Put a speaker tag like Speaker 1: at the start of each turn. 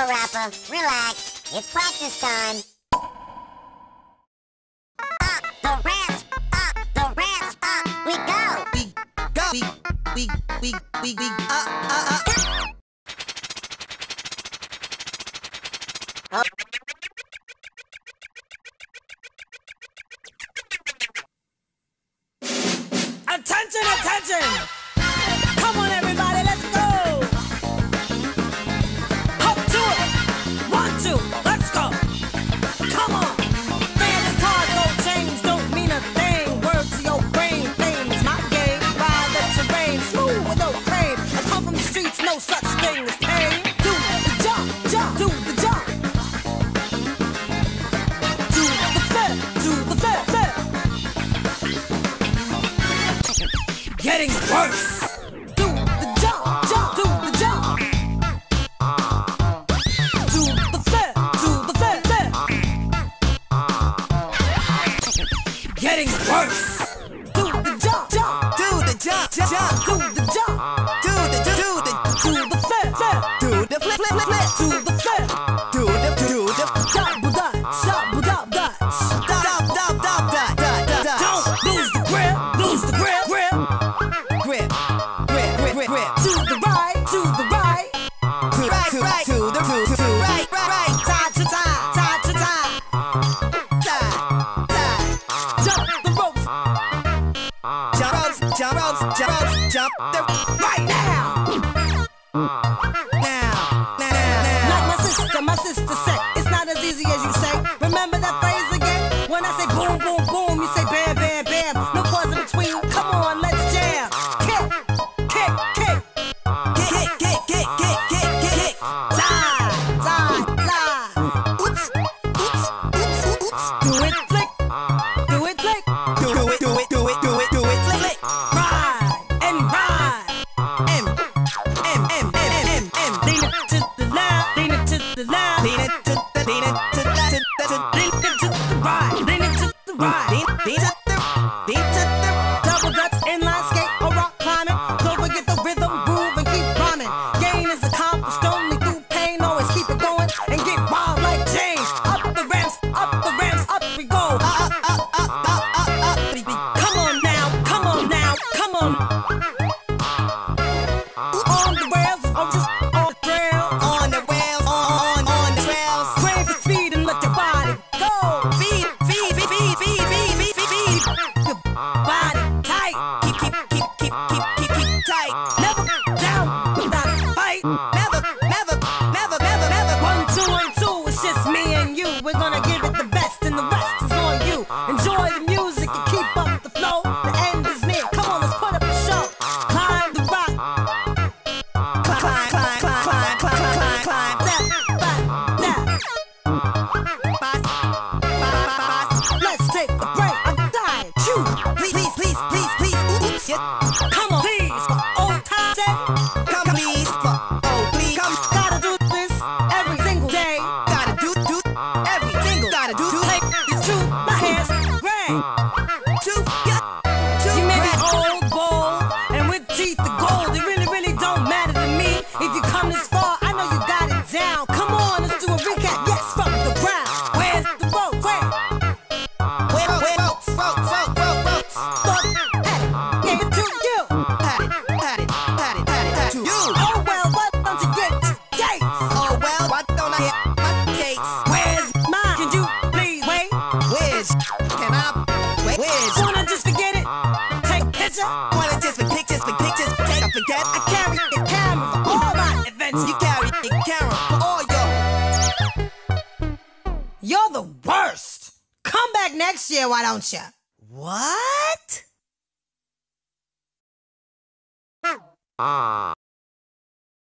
Speaker 1: rapper. Relax. It's practice time. Up the ramps, up the ramps, up we go.
Speaker 2: We go.
Speaker 3: Attention, attention! Come on, everybody, let's go! Up to it! 1, 2, let's go! Come on! Fans, cars, gold chains don't mean a thing. Word to your brain, fame is my game. Ride the terrain, smooth with no pain. I come from the streets, no such thing as pain. Do the jump, jump, do the jump. Do the flip, do the flip, flip. Getting worse. Do the jump, jump, do the jump. Do the flip, flip. Getting worse. Do the jump, jump,
Speaker 2: Do the jump, jump,
Speaker 3: do the jump.
Speaker 2: do
Speaker 3: Do the flip, flip.
Speaker 2: the flip, flip, flip,
Speaker 3: Do the flip.
Speaker 2: do the
Speaker 3: Double dutch, double dutch. Don't lose the grip, lose the grip.
Speaker 2: grip.
Speaker 3: To the right, to the right.
Speaker 2: To right.
Speaker 3: Side to side, side to side. Jump the ropes
Speaker 2: Jump the
Speaker 3: right now. Like my sister said, it's not as easy as you say. Remember that phrase again? When I say boom, boom, boom, you say bam, bam, bam. No pause in between. Come on, let's jam. Kick, kick, kick. Slide, slide, slide.
Speaker 2: Oops.
Speaker 3: Do it, flick. Do it, flick.
Speaker 2: Do it, flick.
Speaker 3: Ride and ride. Lean it to the left, lean it to the left.
Speaker 2: Lean it to the
Speaker 3: Lean it to the right, lean it to the right. Double dutch, inline skate, or rock climbing. Don't forget the rhythm, groove, and keep rhyming. Gain is accomplished only through pain. Always keep it going and get wild like James. Up the ramps, up we go. Come on now, come on now, come on. On the rails, or just on the trail.
Speaker 2: On the rails.
Speaker 3: Crave the speed and let your body go.
Speaker 2: Feed.
Speaker 3: Your body tight.
Speaker 2: Keep tight.
Speaker 3: Never down without a fight.
Speaker 2: Never.
Speaker 3: 1, 2, and 2, it's just me and you. We're gonna give it the best, and the rest is on you. Enjoy the music and keep up the flow. The end is near. Come on, let's put up a show. Climb the rock.
Speaker 2: Climb.
Speaker 3: Step. Let's take a break. I'm dying. Chew.
Speaker 2: Please. Oops.
Speaker 3: Come on, please. For old time's sake.
Speaker 2: Come, please. Please. Come.
Speaker 3: Gotta do this every single day.
Speaker 2: Gotta do every single. Gotta do.
Speaker 3: Take this to my hands. Ring. You may be old, bold, and with teeth of gold. It really don't matter to me. If you come this far, I know you got it down. Come on, let's do a recap. Yes, from the ground. Where's the rope? Where?
Speaker 2: Ropes.
Speaker 3: Thought had it. Gave it to you.
Speaker 2: Pat it to you.
Speaker 3: Oh well, why don't you get your dates?
Speaker 2: Oh well, why don't I hit my dates?
Speaker 3: Where's mine? Can you please wait?
Speaker 2: Where's can I wait? Where's
Speaker 3: Wanna just forget it? Take a picture?
Speaker 2: wanna just for pictures? Take a forget.
Speaker 3: I carry the camera for all my events.
Speaker 2: You carry the camera for all your.
Speaker 3: You're the worst. Come back next year, why don't you?
Speaker 2: What?